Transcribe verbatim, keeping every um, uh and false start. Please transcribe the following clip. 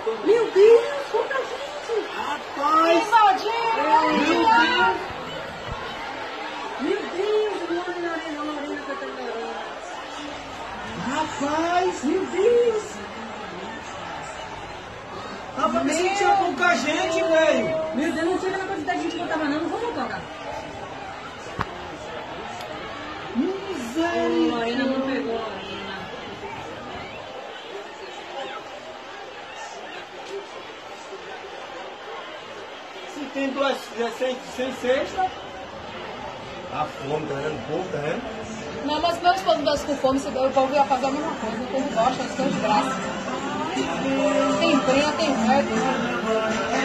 Meu Deus, quanta gente! Rapaz! Meu Meu Deus! Deus! Meu Deus, Lorena, Lorena, Lorena, Catarina. Rapaz! Meu Deus! Rapaz, pensei que tinha pouca gente, velho! Meu Deus, não chega na quantidade de gente que eu tava não, não vamos tocar. Miséria! Lorena não pegou, Lorena. Se tem duas, sem, sem sexta. A fome, tá vendo? O povo, tá vendo? Não, mas meus esposos com fome, o povo ia fazer a mesma coisa. O povo gosta, eles estão de graça. Tem brinha, tem reggae.